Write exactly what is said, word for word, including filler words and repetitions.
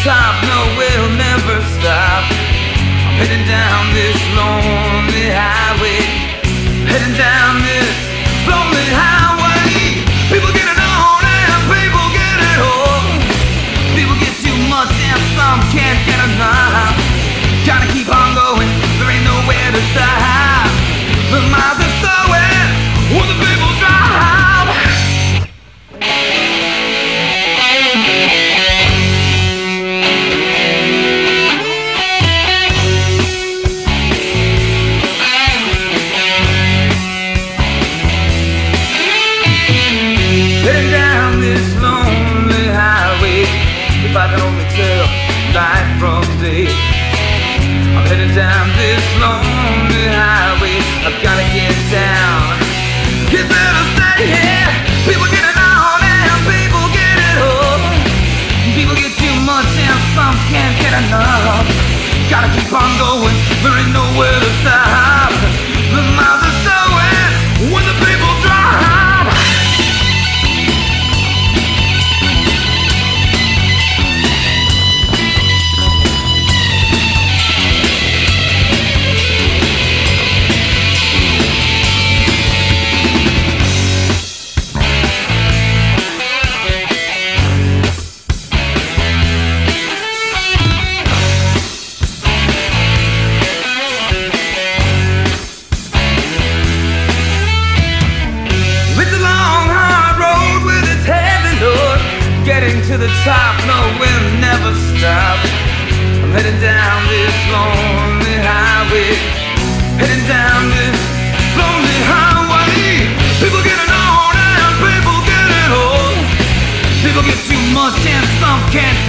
top, no, we'll never stop. I'm heading down this lonely highway, heading down this lonely highway. People getting on and people getting old. People get too much and some can't get enough. Gotta keep on going, there ain't nowhere to stop. The miles are sowing when the people drive. Heading down this lonely highway, if I can only tell night from day. I'm heading down this lonely highway, I've gotta get down. You better stay here. People getting on and people getting old. People get too much and some can't get enough. Gotta keep on going, there ain't nowhere to stop. The miles are sowing when the people drive. Getting to the top, no, we'll never stop. I'm heading down this lonely highway, heading down this lonely highway. People getting on and people getting old. People get too much and some can't